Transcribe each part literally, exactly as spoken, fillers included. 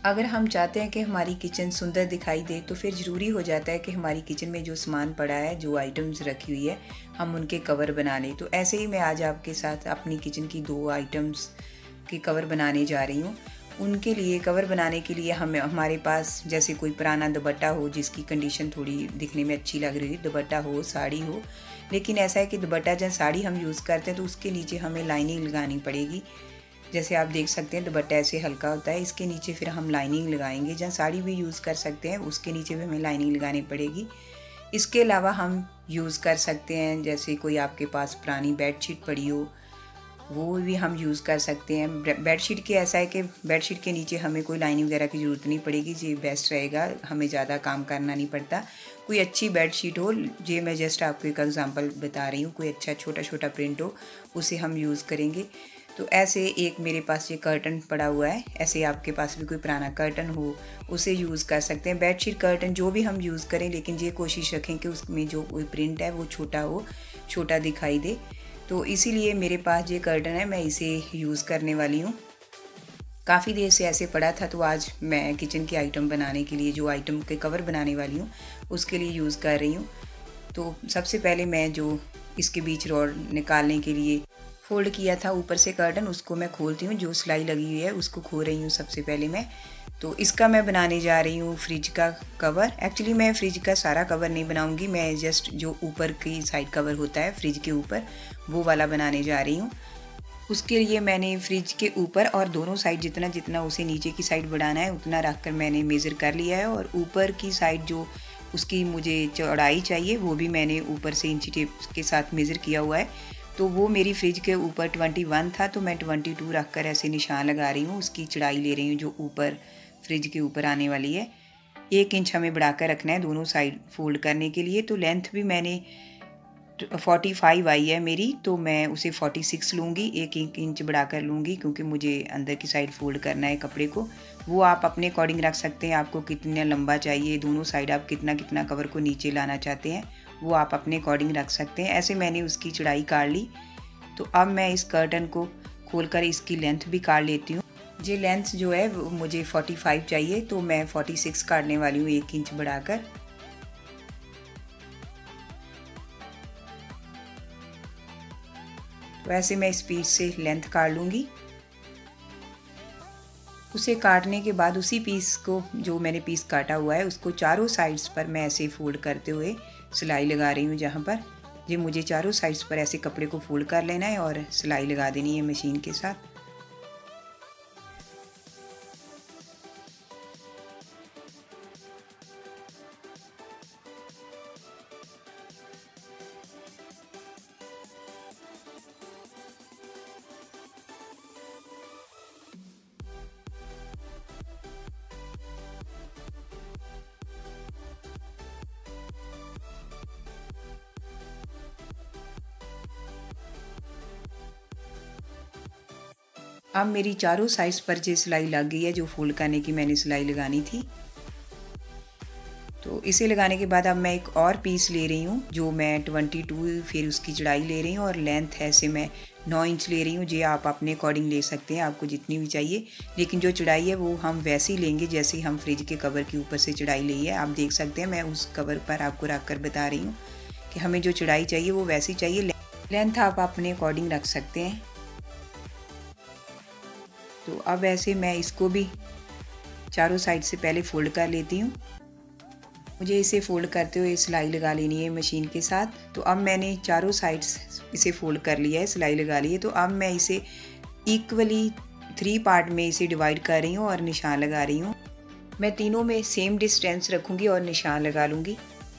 अगर हम चाहते हैं कि हमारी किचन सुंदर दिखाई दे तो फिर ज़रूरी हो जाता है कि हमारी किचन में जो सामान पड़ा है, जो आइटम्स रखी हुई है, हम उनके कवर बना लें। तो ऐसे ही मैं आज आपके साथ अपनी किचन की दो आइटम्स के कवर बनाने जा रही हूँ। उनके लिए कवर बनाने के लिए हमें हमारे पास जैसे कोई पुराना दुपट्टा हो जिसकी कंडीशन थोड़ी दिखने में अच्छी लग रही है, दुपट्टा हो, साड़ी हो। लेकिन ऐसा है कि दुपट्टा जब साड़ी हम यूज़ करते हैं तो उसके नीचे हमें लाइनिंग लगानी पड़ेगी। जैसे आप देख सकते हैं दुपट्टा ऐसे हल्का होता है, इसके नीचे फिर हम लाइनिंग लगाएंगे। जहाँ साड़ी भी यूज़ कर सकते हैं उसके नीचे भी हमें लाइनिंग लगानी पड़ेगी। इसके अलावा हम यूज़ कर सकते हैं जैसे कोई आपके पास पुरानी बेडशीट पड़ी हो, वो भी हम यूज़ कर सकते हैं। बेडशीट के ऐसा है कि बेडशीट के नीचे हमें कोई लाइनिंग वगैरह की ज़रूरत नहीं पड़ेगी, ये बेस्ट रहेगा, हमें ज़्यादा काम करना नहीं पड़ता। कोई अच्छी बेडशीट हो, ये मैं जस्ट आपको एक एग्जांपल बता रही हूँ, कोई अच्छा छोटा छोटा प्रिंट हो उसे हम यूज़ करेंगे। तो ऐसे एक मेरे पास ये कर्टन पड़ा हुआ है, ऐसे आपके पास भी कोई पुराना कर्टन हो उसे यूज़ कर सकते हैं। बेडशीट कर्टन जो भी हम यूज़ करें, लेकिन ये कोशिश रखें कि उसमें जो कोई प्रिंट है वो छोटा हो, छोटा दिखाई दे। तो इसीलिए मेरे पास ये कर्टन है, मैं इसे यूज़ करने वाली हूँ। काफ़ी देर से ऐसे पड़ा था तो आज मैं किचन के आइटम बनाने के लिए, जो आइटम के कवर बनाने वाली हूँ उसके लिए यूज़ कर रही हूँ। तो सबसे पहले मैं जो इसके बीच रॉड निकालने के लिए फोल्ड किया था ऊपर से कर्टन, उसको मैं खोलती हूँ। जो सिलाई लगी हुई है उसको खोल रही हूँ सबसे पहले मैं। तो इसका मैं बनाने जा रही हूँ फ्रिज का कवर। एक्चुअली मैं फ्रिज का सारा कवर नहीं बनाऊँगी, मैं जस्ट जो ऊपर की साइड कवर होता है फ्रिज के ऊपर, वो वाला बनाने जा रही हूँ। उसके लिए मैंने फ्रिज के ऊपर और दोनों साइड जितना जितना उसे नीचे की साइड बढ़ाना है उतना रख कर मैंने मेज़र कर लिया है। और ऊपर की साइड जो उसकी मुझे चौड़ाई चाहिए वो भी मैंने ऊपर से इंची टेप के साथ मेज़र किया हुआ है। तो वो मेरी फ्रिज के ऊपर इक्कीस था, तो मैं बाईस रख कर ऐसे निशान लगा रही हूँ। उसकी चौड़ाई ले रही हूँ जो ऊपर फ्रिज के ऊपर आने वाली है। एक इंच हमें बढ़ाकर रखना है दोनों साइड फोल्ड करने के लिए। तो लेंथ भी मैंने पैंतालीस आई है मेरी, तो मैं उसे छियालीस लूँगी, एक एक इंच बढ़ाकर लूँगी क्योंकि मुझे अंदर की साइड फोल्ड करना है कपड़े को। वो आप अपने अकॉर्डिंग रख सकते हैं, आपको कितना लंबा चाहिए, दोनों साइड आप कितना कितना कवर को नीचे लाना चाहते हैं वो आप अपने अकॉर्डिंग रख सकते हैं। ऐसे मैंने उसकी चौड़ाई काट ली। तो अब मैं इस कर्टन को खोलकर इसकी लेंथ भी काट लेती हूँ। ये लेंथ जो है वो मुझे पैंतालीस चाहिए, तो मैं छियालीस काटने वाली हूँ एक इंच बढ़ाकर। तो ऐसे मैं इस पीस से लेंथ काट लूँगी। उसे काटने के बाद उसी पीस को, जो मैंने पीस काटा हुआ है, उसको चारों साइड्स पर मैं ऐसे फोल्ड करते हुए सिलाई लगा रही हूँ। जहाँ पर ये मुझे चारों साइड्स पर ऐसे कपड़े को फोल्ड कर लेना है और सिलाई लगा देनी है मशीन के साथ। अब मेरी चारों साइड्स पर जो सिलाई लग गई है, जो फोल्ड करने की मैंने सिलाई लगानी थी। तो इसे लगाने के बाद अब मैं एक और पीस ले रही हूँ जो मैं बाईस, फिर उसकी चौड़ाई ले रही हूँ और लेंथ है से मैं नौ इंच ले रही हूँ। ये आप अपने अकॉर्डिंग ले सकते हैं, आपको जितनी भी चाहिए, लेकिन जो चौड़ाई है वो हम वैसे ही लेंगे जैसे हम फ्रिज के कवर के ऊपर से चौड़ाई ली है। आप देख सकते हैं मैं उस कवर पर आपको रख कर बता रही हूँ कि हमें जो चौड़ाई चाहिए वो वैसी चाहिए। लेंथ आप अपने अकॉर्डिंग रख सकते हैं। तो अब ऐसे मैं इसको भी चारों साइड से पहले फोल्ड कर लेती हूँ। मुझे इसे फोल्ड करते हुए सिलाई लगा लेनी है मशीन के साथ। तो अब मैंने चारों साइड्स इसे फोल्ड कर लिया है, सिलाई लगा ली है। तो अब मैं इसे इक्वली थ्री पार्ट में इसे डिवाइड कर रही हूँ और निशान लगा रही हूँ। मैं तीनों में सेम डिस्टेंस रखूँगी और निशान लगा लूँगी।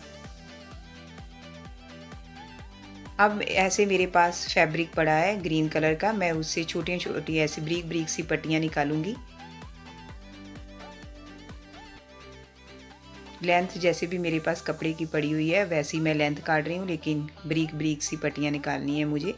अब ऐसे मेरे पास फैब्रिक पड़ा है ग्रीन कलर का, मैं उससे छोटी छोटी ऐसे ब्रीक ब्रीक सी पट्टियाँ निकालूंगी। लेंथ जैसे भी मेरे पास कपड़े की पड़ी हुई है वैसी मैं लेंथ काट रही हूँ, लेकिन ब्रीक ब्रीक सी पट्टियाँ निकालनी है मुझे।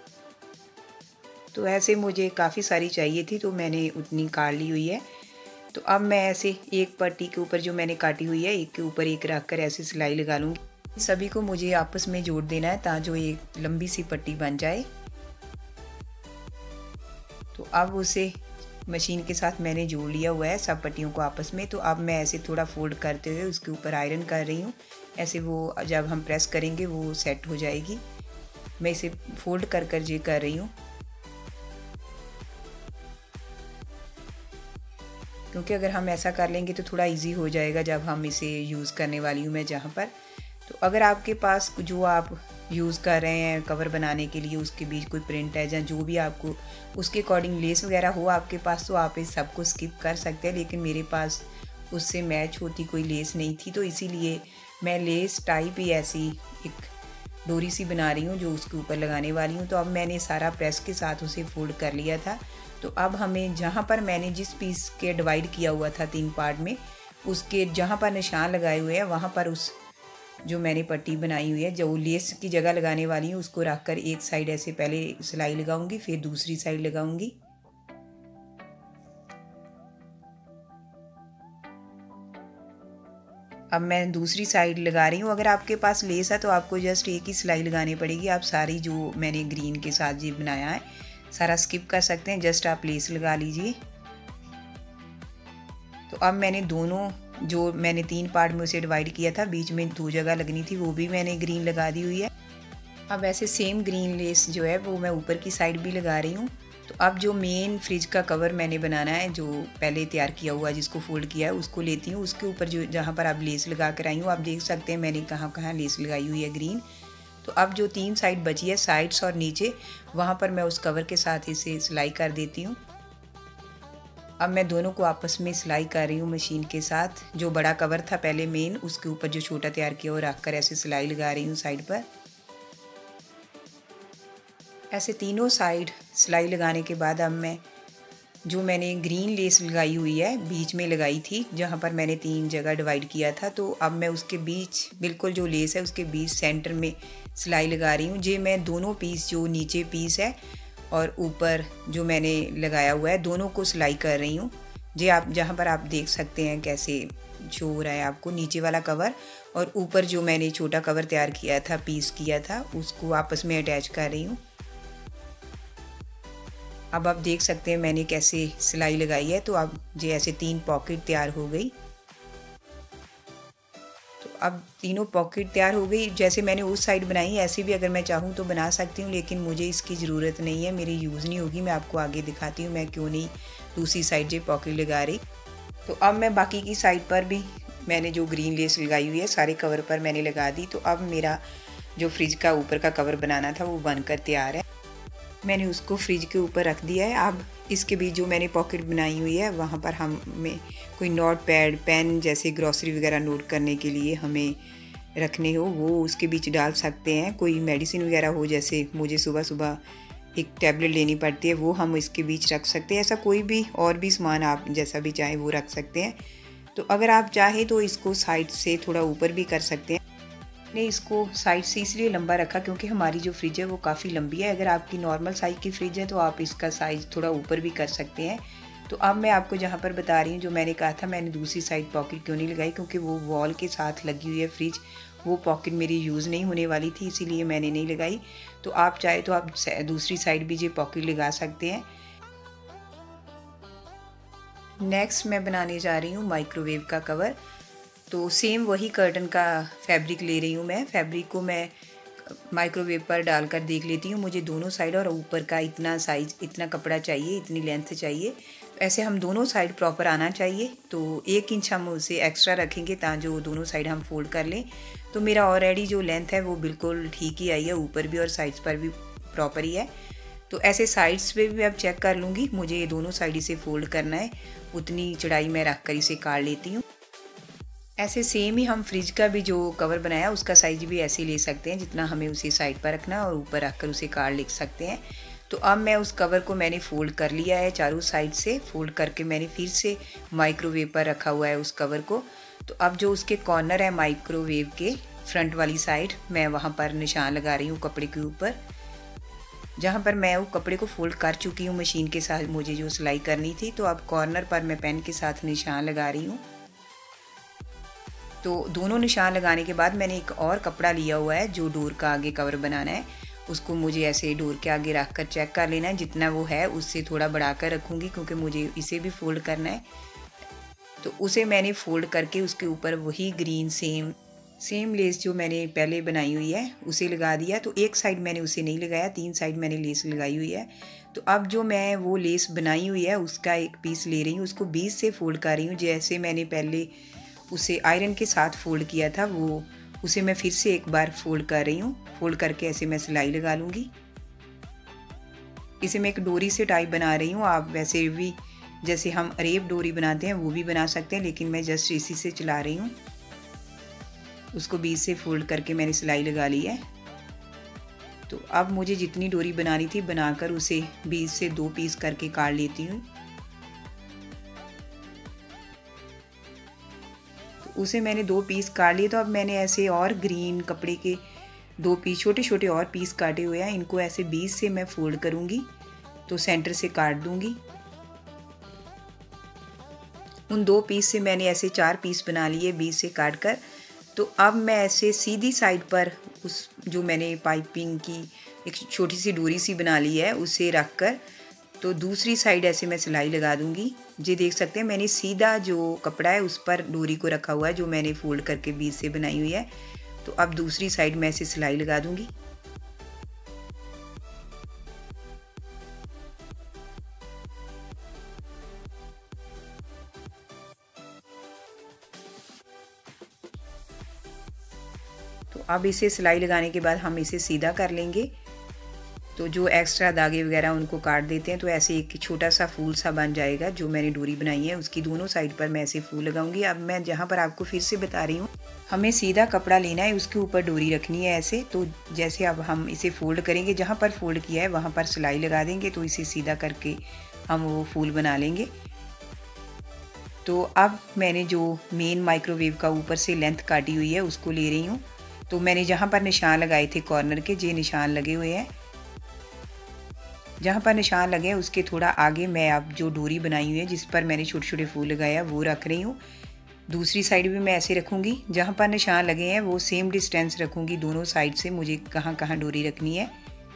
तो ऐसे मुझे काफ़ी सारी चाहिए थी तो मैंने उतनी काट ली हुई है। तो अब मैं ऐसे एक पट्टी के ऊपर जो मैंने काटी हुई है एक के ऊपर एक रख कर ऐसे सिलाई लगा लूँगी। सभी को मुझे आपस में जोड़ देना है ताकि जो एक लंबी सी पट्टी बन जाए। तो अब उसे मशीन के साथ मैंने जोड़ लिया हुआ है सब पट्टियों को आपस में। तो अब मैं ऐसे थोड़ा फोल्ड करते हुए उसके ऊपर आयरन कर रही हूँ। ऐसे वो जब हम प्रेस करेंगे वो सेट हो जाएगी। मैं इसे फोल्ड कर कर ये कर रही हूँ, क्योंकि अगर हम ऐसा कर लेंगे तो थोड़ा इजी हो जाएगा जब हम इसे यूज़ करने वाली हूँ मैं जहाँ पर। तो अगर आपके पास जो आप यूज़ कर रहे हैं कवर बनाने के लिए उसके बीच कोई प्रिंट है या जो भी आपको उसके अकॉर्डिंग लेस वगैरह हो आपके पास, तो आप इस सब को स्किप कर सकते हैं। लेकिन मेरे पास उससे मैच होती कोई लेस नहीं थी, तो इसीलिए मैं लेस टाइप ही ऐसी एक डोरी सी बना रही हूँ जो उसके ऊपर लगाने वाली हूँ। तो अब मैंने सारा प्रेस के साथ उसे फोल्ड कर लिया था। तो अब हमें जहाँ पर मैंने जिस पीस के डिवाइड किया हुआ था तीन पार्ट में, उसके जहाँ पर निशान लगाए हुए हैं वहाँ पर उस जो मैंने पट्टी बनाई हुई है जो लेस की जगह लगाने वाली हूँ उसको रख कर एक साइड ऐसे पहले सिलाई लगाऊंगी, फिर दूसरी साइड लगाऊंगी। अब मैं दूसरी साइड लगा रही हूँ। अगर आपके पास लेस है तो आपको जस्ट एक ही सिलाई लगानी पड़ेगी। आप सारी जो मैंने ग्रीन के साथ ये बनाया है सारा स्किप कर सकते हैं, जस्ट आप लेस लगा लीजिए। तो अब मैंने दोनों जो मैंने तीन पार्ट में उसे डिवाइड किया था बीच में दो जगह लगनी थी वो भी मैंने ग्रीन लगा दी हुई है। अब ऐसे सेम ग्रीन लेस जो है वो मैं ऊपर की साइड भी लगा रही हूँ। तो अब जो मेन फ्रिज का कवर मैंने बनाना है जो पहले तैयार किया हुआ जिसको फोल्ड किया है उसको लेती हूँ। उसके ऊपर जो जहाँ पर आप लेस लगा कर आई हूँ आप देख सकते हैं मैंने कहाँ कहाँ लेस लगाई हुई है ग्रीन। तो अब जो तीन साइड बची है साइड्स और नीचे वहाँ पर मैं उस कवर के साथ इसे सिलाई कर देती हूँ। अब मैं दोनों को आपस में सिलाई कर रही हूँ मशीन के साथ। जो बड़ा कवर था पहले मेन उसके ऊपर जो छोटा तैयार किया वो रख कर ऐसे सिलाई लगा रही हूँ साइड पर। ऐसे तीनों साइड सिलाई लगाने के बाद अब मैं जो मैंने ग्रीन लेस लगाई हुई है बीच में लगाई थी जहाँ पर मैंने तीन जगह डिवाइड किया था, तो अब मैं उसके बीच बिल्कुल जो लेस है उसके बीच सेंटर में सिलाई लगा रही हूँ। जे मैं दोनों पीस जो नीचे पीस है और ऊपर जो मैंने लगाया हुआ है दोनों को सिलाई कर रही हूँ। जे आप जहाँ पर आप देख सकते हैं कैसे शो हो रहा है आपको नीचे वाला कवर और ऊपर जो मैंने छोटा कवर तैयार किया था पीस किया था उसको आपस में अटैच कर रही हूँ। अब आप देख सकते हैं मैंने कैसे सिलाई लगाई है। तो अब जो ऐसे तीन पॉकेट तैयार हो गई। तो अब तीनों पॉकेट तैयार हो गई। जैसे मैंने उस साइड बनाई ऐसे भी अगर मैं चाहूँ तो बना सकती हूँ, लेकिन मुझे इसकी ज़रूरत नहीं है, मेरी यूज़ नहीं होगी। मैं आपको आगे दिखाती हूँ मैं क्यों नहीं दूसरी साइड जो पॉकेट लगा रही। तो अब मैं बाकी की साइड पर भी मैंने जो ग्रीन लेस लगाई हुई है सारे कवर पर मैंने लगा दी। तो अब मेरा जो फ्रिज का ऊपर का कवर बनाना था वो बनकर तैयार है। मैंने उसको फ्रिज के ऊपर रख दिया है। अब इसके बीच जो मैंने पॉकेट बनाई हुई है वहाँ पर हमें कोई नोट पैड पेन जैसे ग्रॉसरी वगैरह नोट करने के लिए हमें रखने हो वो उसके बीच डाल सकते हैं। कोई मेडिसिन वगैरह हो जैसे मुझे सुबह सुबह एक टैबलेट लेनी पड़ती है वो हम इसके बीच रख सकते हैं। ऐसा कोई भी और भी सामान आप जैसा भी चाहें वो रख सकते हैं। तो अगर आप चाहें तो इसको साइड से थोड़ा ऊपर भी कर सकते हैं। मैंने इसको साइड से इसलिए लंबा रखा क्योंकि हमारी जो फ्रिज है वो काफ़ी लंबी है। अगर आपकी नॉर्मल साइज़ की फ्रिज है तो आप इसका साइज़ थोड़ा ऊपर भी कर सकते हैं। तो अब मैं आपको जहाँ पर बता रही हूँ जो मैंने कहा था मैंने दूसरी साइड पॉकेट क्यों नहीं लगाई, क्योंकि वो वॉल के साथ लगी हुई है फ्रिज, वो पॉकेट मेरी यूज़ नहीं होने वाली थी इसीलिए मैंने नहीं लगाई। तो आप चाहे तो आप दूसरी साइड भी ये पॉकेट लगा सकते हैं। नेक्स्ट मैं बनाने जा रही हूँ माइक्रोवेव का कवर। तो सेम वही कर्टन का फैब्रिक ले रही हूँ मैं। फैब्रिक को मैं माइक्रोवेव पर डालकर देख लेती हूँ मुझे दोनों साइड और ऊपर का इतना साइज़ इतना कपड़ा चाहिए इतनी लेंथ चाहिए। तो ऐसे हम दोनों साइड प्रॉपर आना चाहिए। तो एक इंच हम उसे एक्स्ट्रा रखेंगे ताकि जो दोनों साइड हम फोल्ड कर लें। तो मेरा ऑलरेडी जो लेंथ है वो बिल्कुल ठीक ही आई है, ऊपर भी और साइड्स पर भी प्रॉपर ही है। तो ऐसे साइड्स पे भी अब चेक कर लूँगी, मुझे ये दोनों साइड इसे फोल्ड करना है उतनी चौड़ाई में रख कर इसे काट लेती हूँ। ऐसे सेम ही हम फ्रिज का भी जो कवर बनाया उसका साइज भी ऐसे ही ले सकते हैं जितना हमें उसी साइड पर रखना और ऊपर रखकर उसे काट लिख सकते हैं। तो अब मैं उस कवर को मैंने फ़ोल्ड कर लिया है चारों साइड से। फ़ोल्ड करके मैंने फिर से माइक्रोवेव पर रखा हुआ है उस कवर को। तो अब जो उसके कॉर्नर है माइक्रोवेव के फ्रंट वाली साइड मैं वहाँ पर निशान लगा रही हूँ कपड़े के ऊपर। जहाँ पर मैं वो कपड़े को फोल्ड कर चुकी हूँ मशीन के साथ मुझे जो सिलाई करनी थी। तो अब कॉर्नर पर मैं पेन के साथ निशान लगा रही हूँ। तो दोनों निशान लगाने के बाद मैंने एक और कपड़ा लिया हुआ है जो डोर का आगे कवर बनाना है। उसको मुझे ऐसे डोर के आगे रख कर चेक कर लेना है, जितना वो है उससे थोड़ा बढ़ा कर रखूँगी क्योंकि मुझे इसे भी फोल्ड करना है। तो उसे मैंने फोल्ड करके उसके ऊपर वही ग्रीन सेम सेम लेस जो मैंने पहले बनाई हुई है उसे लगा दिया। तो एक साइड मैंने उसे नहीं लगाया, तीन साइड मैंने लेस लगाई हुई है। तो अब जो मैं वो लेस बनाई हुई है उसका एक पीस ले रही हूँ, उसको बीच से फोल्ड कर रही हूँ। जैसे मैंने पहले उसे आयरन के साथ फोल्ड किया था वो उसे मैं फिर से एक बार फोल्ड कर रही हूँ। फोल्ड करके ऐसे मैं सिलाई लगा लूँगी। इसे मैं एक डोरी से टाइप बना रही हूँ। आप वैसे भी जैसे हम अरेब डोरी बनाते हैं वो भी बना सकते हैं, लेकिन मैं जस्ट इसी से चला रही हूँ। उसको बीच से फोल्ड करके मैंने सिलाई लगा ली है। तो अब मुझे जितनी डोरी बनानी थी बनाकर उसे बीच से दो पीस करके काट लेती हूँ। तो उसे मैंने दो पीस काट लिए। तो अब मैंने ऐसे और ग्रीन कपड़े के दो पीस छोटे छोटे और पीस काटे हुए हैं, इनको ऐसे बीच से मैं फोल्ड करूँगी तो सेंटर से काट दूँगी। उन दो पीस से मैंने ऐसे चार पीस बना लिए बीच से काट कर। तो अब मैं ऐसे सीधी साइड पर उस जो मैंने पाइपिंग की एक छोटी सी डोरी सी बना ली है उसे रख कर तो दूसरी साइड ऐसे मैं सिलाई लगा दूंगी। जी देख सकते हैं मैंने सीधा जो कपड़ा है उस पर डोरी को रखा हुआ है जो मैंने फोल्ड करके बीच से बनाई हुई है। तो अब दूसरी साइड में ऐसे सिलाई लगा दूंगी। तो अब इसे सिलाई लगाने के बाद हम इसे सीधा कर लेंगे। तो जो एक्स्ट्रा धागे वगैरह उनको काट देते हैं। तो ऐसे एक छोटा सा फूल सा बन जाएगा। जो मैंने डोरी बनाई है उसकी दोनों साइड पर मैं ऐसे फूल लगाऊंगी। अब मैं जहाँ पर आपको फिर से बता रही हूँ, हमें सीधा कपड़ा लेना है, उसके ऊपर डोरी रखनी है ऐसे। तो जैसे अब हम इसे फोल्ड करेंगे, जहाँ पर फोल्ड किया है वहाँ पर सिलाई लगा देंगे तो इसे सीधा करके हम वो फूल बना लेंगे। तो अब मैंने जो मेन माइक्रोवेव का ऊपर से लेंथ काटी हुई है उसको ले रही हूँ। तो मैंने जहाँ पर निशान लगाए थे कॉर्नर के, जे निशान लगे हुए हैं, जहाँ पर निशान लगे हैं उसके थोड़ा आगे मैं अब जो डोरी बनाई हुई है जिस पर मैंने छोटे छोटे फूल लगाया वो रख रही हूँ। दूसरी साइड भी मैं ऐसे रखूँगी, जहाँ पर निशान लगे हैं वो सेम डिस्टेंस रखूँगी दोनों साइड से, मुझे कहाँ कहाँ डोरी रखनी है।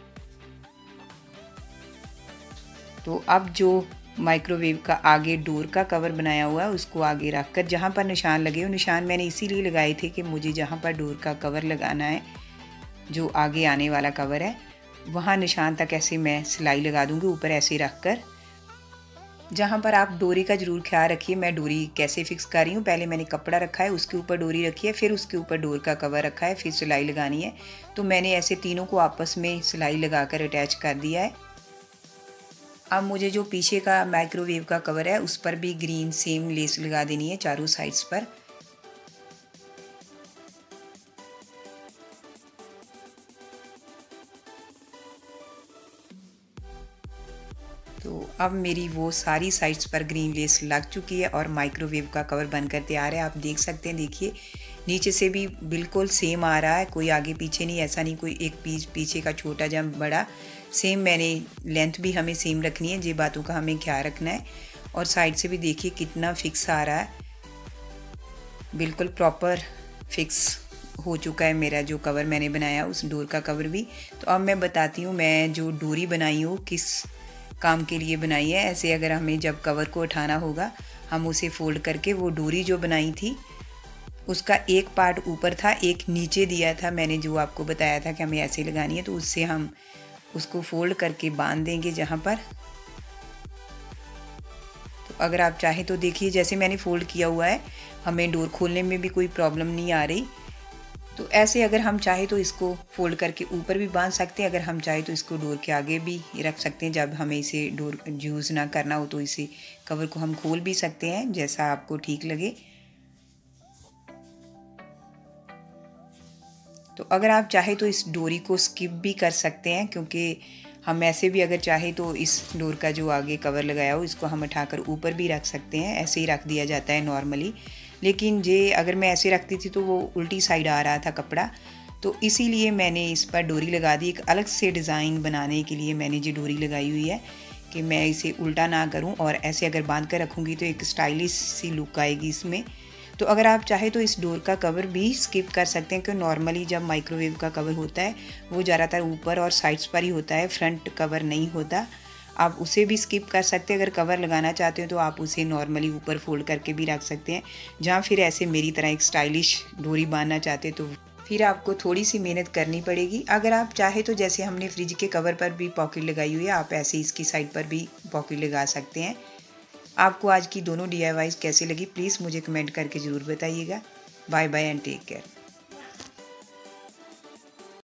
तो अब जो माइक्रोवेव का आगे डोर का कवर बनाया हुआ है उसको आगे रख कर जहाँ पर निशान लगे हो, निशान मैंने इसीलिए लगाए थे कि मुझे जहाँ पर डोर का कवर लगाना है जो आगे आने वाला कवर है वहाँ निशान तक ऐसे मैं सिलाई लगा दूँगी ऊपर ऐसे रख कर। जहाँ पर आप डोरी का ज़रूर ख्याल रखिए, मैं डोरी कैसे फिक्स कर रही हूँ। पहले मैंने कपड़ा रखा है, उसके ऊपर डोरी रखी है, फिर उसके ऊपर डोर का कवर रखा है, फिर सिलाई लगानी है। तो मैंने ऐसे तीनों को आपस में सिलाई लगा कर अटैच कर दिया है। अब मुझे जो पीछे का माइक्रोवेव का कवर है उस पर भी ग्रीन सेम लेस लगा देनी है चारों साइड्स पर। तो अब मेरी वो सारी साइड्स पर ग्रीन लेस लग चुकी है और माइक्रोवेव का कवर बनकर तैयार है। आप देख सकते हैं, देखिए नीचे से भी बिल्कुल सेम आ रहा है, कोई आगे पीछे नहीं, ऐसा नहीं कोई एक पीस पीछे का छोटा या बड़ा, सेम मैंने लेंथ भी हमें सेम रखनी है, ये बातों का हमें ख्याल रखना है। और साइड से भी देखिए कितना फिक्स आ रहा है, बिल्कुल प्रॉपर फिक्स हो चुका है मेरा जो कवर मैंने बनाया उस डोर का कवर भी। तो अब मैं बताती हूँ मैं जो डोरी बनाई हूँ किस काम के लिए बनाई है। ऐसे अगर हमें जब कवर को उठाना होगा हम उसे फोल्ड करके वो डोरी जो बनाई थी उसका एक पार्ट ऊपर था, एक नीचे दिया था मैंने, जो आपको बताया था कि हमें ऐसे लगानी है। तो उससे हम उसको फोल्ड करके बांध देंगे जहाँ पर। तो अगर आप चाहें तो देखिए जैसे मैंने फोल्ड किया हुआ है, हमें डोर खोलने में भी कोई प्रॉब्लम नहीं आ रही। तो ऐसे अगर हम चाहे तो इसको फोल्ड करके ऊपर भी बांध सकते हैं, अगर हम चाहे तो इसको डोर के आगे भी रख सकते हैं। जब हमें इसे डोर यूज़ ना करना हो तो इसे कवर को हम खोल भी सकते हैं, जैसा आपको ठीक लगे। तो अगर आप चाहे तो इस डोरी को स्किप भी कर सकते हैं, क्योंकि हम ऐसे भी अगर चाहे तो इस डोर का जो आगे कवर लगाया हो इसको हम उठाकर ऊपर भी रख सकते हैं, ऐसे ही रख दिया जाता है नॉर्मली। लेकिन ये अगर मैं ऐसे रखती थी तो वो उल्टी साइड आ रहा था कपड़ा, तो इसीलिए मैंने इस पर डोरी लगा दी। एक अलग से डिज़ाइन बनाने के लिए मैंने ये डोरी लगाई हुई है कि मैं इसे उल्टा ना करूं, और ऐसे अगर बांध कर रखूंगी तो एक स्टाइलिश सी लुक आएगी इसमें। तो अगर आप चाहे तो इस डोर का कवर भी स्किप कर सकते हैं, क्योंकि नॉर्मली जब माइक्रोवेव का कवर होता है वो ज़्यादातर ऊपर और साइड्स पर ही होता है, फ्रंट कवर नहीं होता। आप उसे भी स्किप कर सकते हैं। अगर कवर लगाना चाहते हो तो आप उसे नॉर्मली ऊपर फोल्ड करके भी रख सकते हैं। जहाँ फिर ऐसे मेरी तरह एक स्टाइलिश डोरी बांधना चाहते हैं तो फिर आपको थोड़ी सी मेहनत करनी पड़ेगी। अगर आप चाहे तो जैसे हमने फ्रिज के कवर पर भी पॉकेट लगाई हुई है, आप ऐसे इसकी साइड पर भी पॉकेट लगा सकते हैं। आपको आज की दोनों डी आई वाईज़ कैसे लगी प्लीज़ मुझे कमेंट करके ज़रूर बताइएगा। Bye bye and take care.